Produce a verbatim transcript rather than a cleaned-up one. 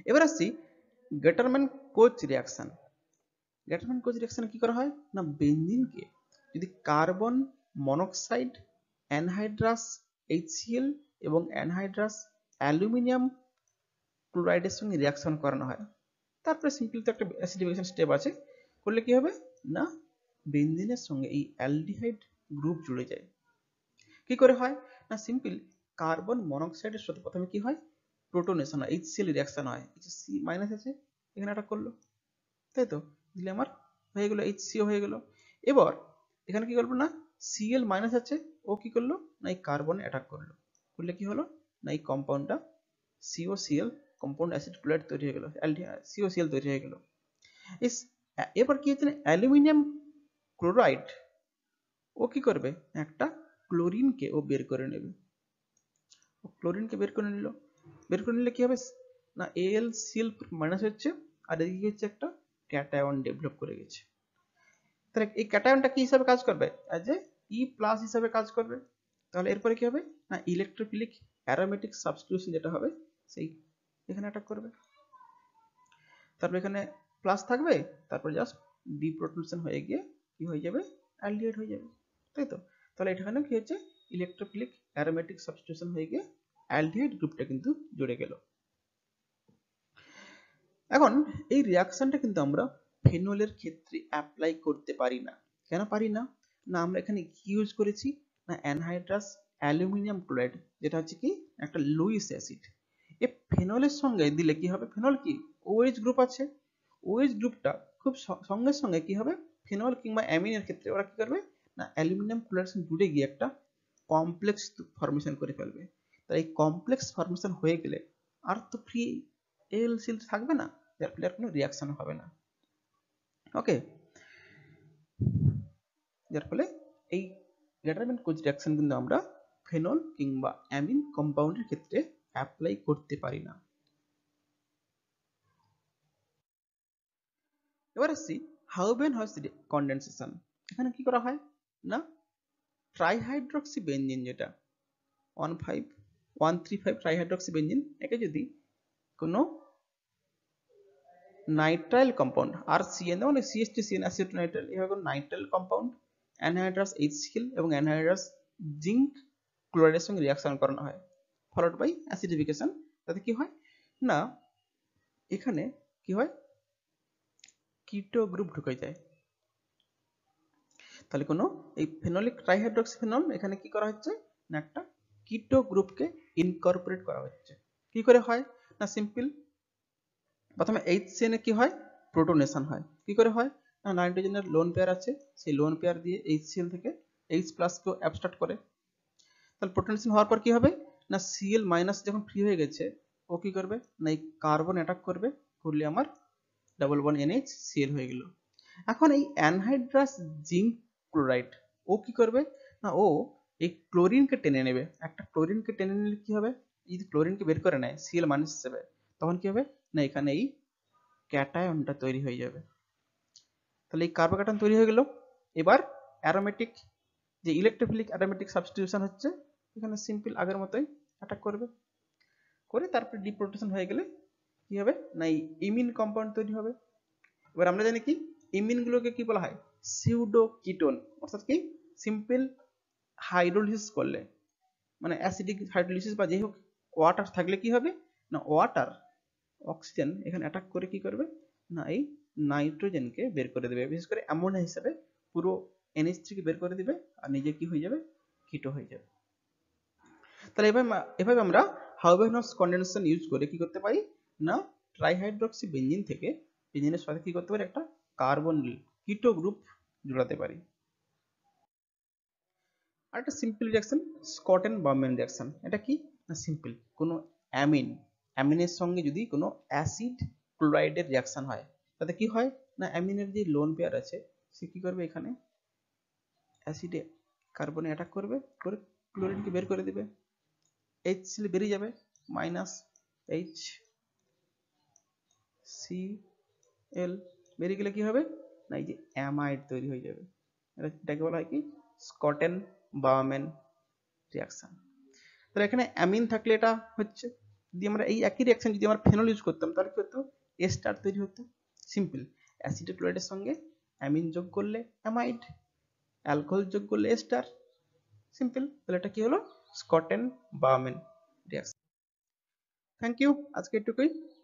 এবার আসছি Gattermann Koch reaction. Gattermann Koch রিয়াকশনে কি করা হয় না, বেঞ্জিনকে যদি কার্বন মনোক্সাইড, অ্যানহাইড্রাস এইচসিএল এবং অ্যানহাইড্রাস অ্যালুমিনিয়াম ক্লোরাইডের সঙ্গে রিয়াকশন করানো হয়, তারপরে সিম্পল তো একটা অ্যাসিডিফিকেশন স্টেপ আছে, করলে কি হবে না বেঞ্জিনের সঙ্গে এই অ্যালডিহাইড গ্রুপ জুড়ে যায়। কি করে হয় না, সিম্পল কার্বন মনোক্সাইডের সাথে প্রথমে কি হয় প্রোটনেশন হয়, এইচসিএল রিয়াকশন হয়, সি মাইনাস আছে এখানে একটা করলো, তাই তো, দিলে আমার হয়ে গেল এইচসিও হয়ে গেল। এবার এখানে কি করবো না সিএল মাইনাস আছে, ও কি করলো না এই কার্বনে অ্যাটাক করলো, করলে কি হলো না এই কম্পাউন্ডটা সিওসিএল কম্পাউন্ড অ্যাসিড ক্লোরাইড তৈরি হয়ে গেল, সিওসিএল তৈরি হয়ে গেল। এবার কি হচ্ছে অ্যালুমিনিয়াম ক্লোরাইড ও কি করবে একটা ক্লোরিনকে ও বের করে নেবে, ও ক্লোরিনকে বের করে নিল, বের করে নিলে কি হবে না এল সিএল মাইনাস হচ্ছে, আর এদিকে হচ্ছে একটা ক্যাটায়ন ডেভেলপ করে গেছে। তাহলে এই ক্যাটায়নটা কি হিসাবে কাজ করবে, অ্যাজ এ ই প্লাস হিসাবে কাজ করবে। তাহলে এরপরে কি হবে না ইলেকট্রোফিলিক অ্যারোমেটিক সাবস্টিটিউশন যেটা হবে সেই এখানে অ্যাটাক করবে, তারপর এখানে প্লাস থাকবে, তারপর জাস্ট ডিপ্রোটনেশন হয়ে গিয়ে কি হয়ে যাবে অ্যালডিহাইড হয়ে যাবে, তাই তো। তাহলে এখানে কি হচ্ছে ইলেকট্রোফিলিক অ্যারোমেটিক সাবস্টিটিউশন হয়ে গিয়ে অ্যালডিহাইড গ্রুপটা কিন্তু জুড়ে গেল। এখন এই রিয়াকশনটা কিন্তু আমরা ফেনলের ক্ষেত্রে অ্যাপ্লাই করতে পারি না। কেন পারি না না আমরা এখানে কি ইউজ করেছি না অ্যানহাইড্রাস অ্যালুমিনিয়াম ক্লোরাইড, যেটা হচ্ছে কি একটা লুইস অ্যাসিড। এই ফেনলের সঙ্গে দিলে কি হবে, ফেনল কি ওএইচ গ্রুপ আছে, ওএইচ গ্রুপটা খুব সঙ্গে সঙ্গে কি হবে ফেনল কিংবা অ্যামিনের ক্ষেত্রে ওরা কি করবে না অ্যালুমিনিয়াম ক্লোরাইড জুড়ে গিয়ে একটা কমপ্লেক্স ফরমেশন করে ফেলবে। তাই এই কমপ্লেক্স ফরমেশন হয়ে গেলে আর তো ফ্রি এল সিল থাকবে না, যার ফলে আর কোনো রিয়াকশন হবে না। ওকে, যার ফলে এই গ্রেটারম্যান কোচ রিয়াকশন কিন্তু আমরা ফেনল কিংবা অ্যামিন কম্পাউন্ডের ক্ষেত্রে অ্যাপ্লাই করতে পারি না। এবার আসছি হাউবেনহাউস কনডেনসেশন। এখানে কি করা হয় না ট্রাইহাইড্রক্সি বেঞ্জিন, যেটা one five one three five trihydroxy benzene, একে যদি কোনো নাইট্রাইল কম্পাউন্ড আর সিএন মানে সিএসটি সিএন অ্যাসিটোনাইট্রাইল এভাবে নাইট্রাইল কম্পাউন্ড অ্যানহাইড্রাস এইচসিএল এবং অ্যানহাইড্রাস জিঙ্ক ক্লোরাইডের সঙ্গে রিয়াকশন করানো হয় ফলোড বাই অ্যাসিডিফিকেশন। তাতে কি হয় না এখানে কি হয় কিটো গ্রুপ ঢুকে যায়। তাহলে কোনো এই ফেনলিক ট্রাইহাইড্রক্সিফেনল এখানে কি করা হচ্ছে না একটা কিটো গ্রুপকে ইনকর্পোরেট করা হচ্ছে। কি করে হয় না সিম্পল প্রথমে এইচসিএন এ কি হয় প্রোটোনেশন হয়। কি করে হয় না নাইট্রোজেনের লোন পেয়ার আছে, সেই লোন পেয়ার দিয়ে এইচসিএল থেকে এইচ প্লাস কেও অ্যাবস্ট্রাক্ট করে। তাহলে প্রোটোনেশন হওয়ার পর কি হবে না সিএল মাইনাস যখন ফ্রি হয়ে গেছে ও কি করবে না এই কার্বন অ্যাটাক করবে, করলে আমার ডাবল বন্ড এনএইচ সিএল হয়ে গেল। এখন এই অ্যানহাইড্রাস জিঙ্ক ক্লোরাইড ও কি করবে না ও এই ক্লোরিনকে টেনে নেবে, একটা ক্লোরিনকে টেনে নিলে কি হবে যদি ক্লোরিনকে বের করে নেয় সিএল মাইনাস হিসেবে, তখন কি হবে না এখানে এই ক্যাটায়নটা তৈরি হয়ে যাবে। তাহলে এই কার্বোক্যাটায়ন তৈরি হয়ে গেল। এবার অ্যারোমেটিক যে ইলেকট্রোফিলিক অ্যারোমেটিক সাবস্টিটিউশন হচ্ছে এখানে সিম্পল আগের মতোই অ্যাটাক করবে, করে তারপরে ডিপ্রোটেশন হয়ে গেলে কি হবে না এই ইমিন কম্পাউন্ড তৈরি হবে। এবার আমরা জানি কি ইমিনগুলোকে কি বলা হয় সিউডো কিটোন, অর্থাৎ কি সিম্পল হাইড্রোলিসিস করলে মানে অ্যাসিডিক হাইড্রোলিসিস বা যাই হোক ওয়াটার থাকলে কি হবে না ওয়াটার অক্সিজেন এখানে অ্যাটাক করে কি করবে না এই নাইট্রোজেনকে বের করে দেবে, বিশেষ করে অ্যামোনিয়া হিসাবে পুরো এনএইচ থ্রি কে বের করে দিবে আর নিজে কি হয়ে যাবে কিটো হয়ে যাবে। তাহলে এভাবে এভাবে আমরা হাউবেনহাউস কনডেনসেশন ইউজ করে কি করতে পারি না ট্রাইহাইড্রক্সি বেঞ্জিন থেকে বেঞ্জিনের সাথে কি করতে পারি একটা কার্বন কিটো গ্রুপ জোড়াতে পারি। আর একটা simple reaction Schotten Baumann reaction. এটা কি না সিম্পল কোনো অ্যামিন অ্যামিনের সঙ্গে যদি কোনো অ্যাসিড ক্লোরাইডের রিঅ্যাকশন হয় তাতে কি হয় না অ্যামিনের যে লোন পেয়ার আছে সে কি করবে এখানে অ্যাসিডে কার্বনে অ্যাটাক করবে, করে ক্লোরিনকে বের করে দেবে, এইচ সিএল বেরিয়ে যাবে মাইনাস এইচ সি এল বেরিয়ে গেলে কি হবে না এই যে অ্যামাইড তৈরি হয়ে যাবে। এটাকে বলা হয় কি স্কটেন বারম্যান রিঅ্যাকশন। তাহলে এখানে অ্যামিন থাকলে এটা হচ্ছে, যদি আমরা এই একই রিয়াকশন যদি আমরা ফেনল ইউজ করতাম তাহলে কি হতো, এস্টার তৈরি হতো। সিম্পল, অ্যাসিটেট ক্লোরাইডের সঙ্গে অ্যামিন যোগ করলে অ্যামাইড, অ্যালকোহল যোগ করলে এস্টার। সিম্পল, তাহলে এটা কি হলো, Schotten Baumann reaction. Thank you, আজকে এটুকুই।